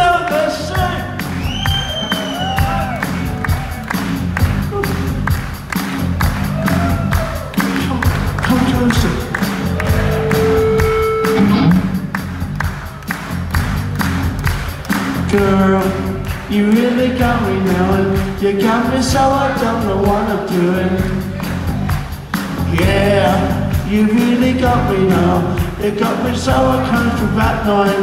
down the street. Come closer. Girl, you really got me now, and you got me so I don't know what I'm doing. Yeah, you really got me now. You got me so I can't go back now. You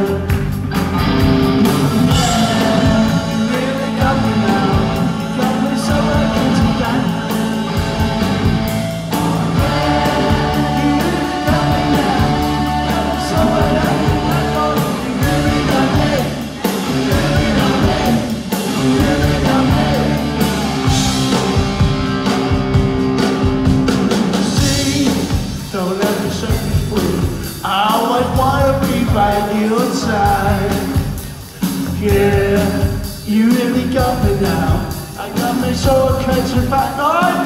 really got me now. You got me so I can't go back. You really got me now. You got me so I can't go back. You really got me. You really got me. You really got me. Don't let me set you free. I always wanna be by your side. Yeah, you really got me now. I got me so I can't survive.